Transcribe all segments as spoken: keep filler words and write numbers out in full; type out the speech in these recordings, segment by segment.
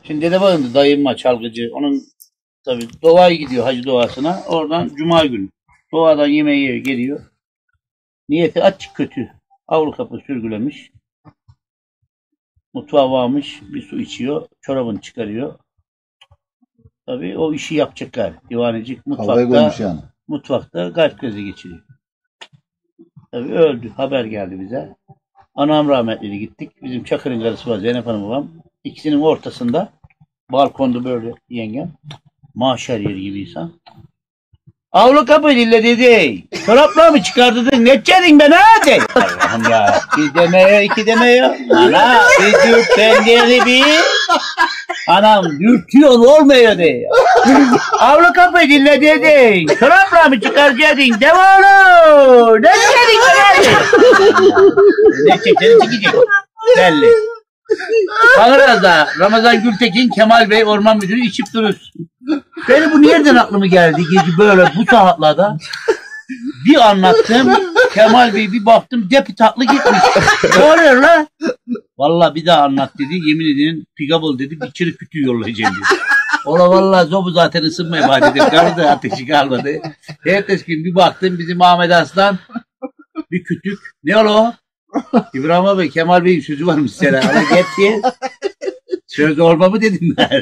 Şimdi dede bağında dayım var çalgıcı. Onun tabii doğaya gidiyor hacı doğasına. Oradan cuma günü. Doğadan yemeği yiyor, geliyor. Niyeti açık kötü. Avlu kapı sürgülemiş. Mutfağa varmış. Bir su içiyor. Çorabını çıkarıyor. Tabii o işi yapacak galiba. Divanecik mutfakta, yani. mutfakta kalp krizi geçiriyor. Tabii öldü. Haber geldi bize. Anam rahmetli gittik. Bizim Çakır'ın karısı var. Zeynep Hanım babam. İkisinin ortasında balkonda böyle yengem. Mahşer yeri gibi insan. Avlu kapıyı dille dedi. Çorapla mı çıkardın? Ne edeceksin ben hadi? Allah'ım ya. Bir demiyor, iki demiyor. Ana bir dürten dedi bir. Anam dürtüyor olmuyor diyor. Avlu kapıyı dille dedi. Çorapla mı çıkaracaksın? Devamlı. Ne edeceksin ben hadi? Ne edeceksin? Çıkacak. Belli. Bağıraz'da Ramazan Gültekin Kemal Bey Orman Müdürü içip durursun. Beni bu nereden aklıma geldi gece böyle bu saatlerde? Bir anlattım Kemal Bey bir baktım depi tatlı gitmiş. Ne oluyor la? Valla bir daha anlat dedi. Yemin ederim pigable dedi bir çırık kütüğü yollayacağım dedi. Ola valla zobu zaten ısınmaya başladı. Karı ateşi kalmadı. Ertesi gün bir baktım bizim Ahmet Aslan bir kütük. Ne ola? İbrahim abi Kemal Bey'in sözü varmış sana. Ona get diye. Söz olma mı dedim ben.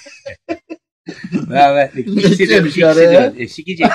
Evet. İkisi demiş gari. Eşikecek.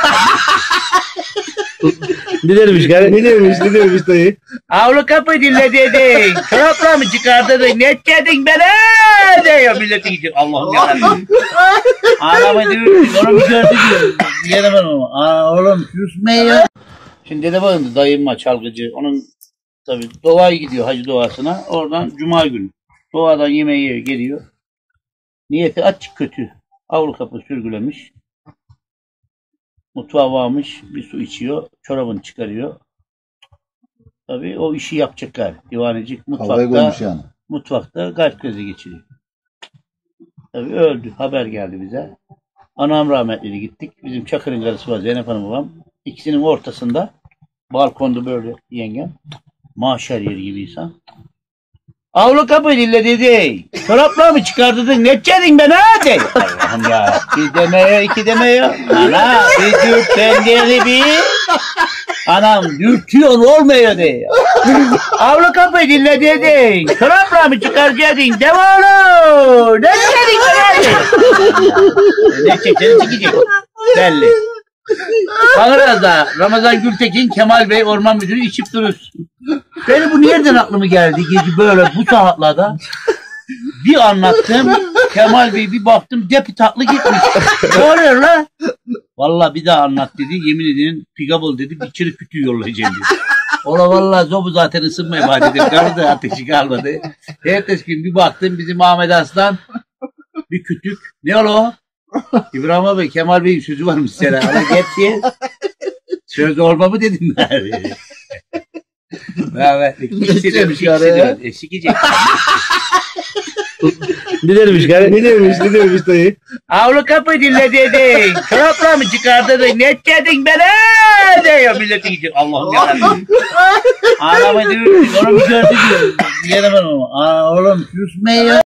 Ne demiş gari? Ne demiş? Ne demiş dayı? Avlu kapıyı dille dedi. Çorapla mı çıkardın? Ne edeceksin bana? Diyor milleti gidecek. Allah'ım yarabbim. Ağlama diyor. Onu bir gördü diyor. Yenemem ama. Aa oğlum susmuyor. Şimdi dede bağında dayım var çalgıcı. Onun tabii doğaya gidiyor hacı doğasına. Oradan cuma günü. Doğadan yemeği yiyor, geliyor. Niyeti açık kötü. Avlu kapı sürgülemiş. Mutfağa varmış. Bir su içiyor. Çorabını çıkarıyor. Tabii o işi yapacak galiba. Divanecik mutfakta, yani. mutfakta kalp krizi geçiriyor. Tabii öldü. Haber geldi bize. Anam rahmetli gittik. Bizim Çakır'ın karısı var. Zeynep Hanım babam. İkisinin ortasında balkonda böyle yengem. Mahşer yeri gibi insan. Avlu kapıyı dille dedi. Çorapla mı çıkardın? Ne edeceksin ben hadi? Allah'ım ya. Bir demiyor, iki demiyor. Ana bir dürten dedi bir. Anam dürtüyor olmuyor diyor. Avlu kapıyı dille dedi. Çorapla mı çıkaracaksın? Devamlı. Ne edeceksin ben hadi? Ne edeceksin? Çıkacak. Belli. Bağıraz'da Ramazan Gültekin Kemal Bey Orman Müdürü içip durursun. Beni bu nereden aklıma geldi gece böyle bu saatlerde? Bir anlattım Kemal Bey bir baktım depi tatlı gitmiş. Ne oluyor la? Valla bir daha anlat dedi. Yemin ederim pigable dedi bir çırık kütüğü yollayacağım dedi. Ola valla zobu zaten ısınmaya başladı. Karı ateşi kalmadı. Ertesi gün bir baktım bizim Ahmet Aslan bir kütük. Ne ola? İbrahim abi Kemal Bey'in sözü varmış sana. Ona get diye. Söz olma mı dedim ben. Evet. İkisi demiş gari. Eşikecek. Ne demiş gari? Ne demiş? Ne demiş dayı? Avlu kapıyı dille dedi. Çorapla mı çıkardın? Ne edeceksin bana? Diyor milleti gidecek. Allah'ım yarabbim. Ağlama diyor. Onu bir gördü diyor. Yenemem ama. Aa oğlum susmuyor.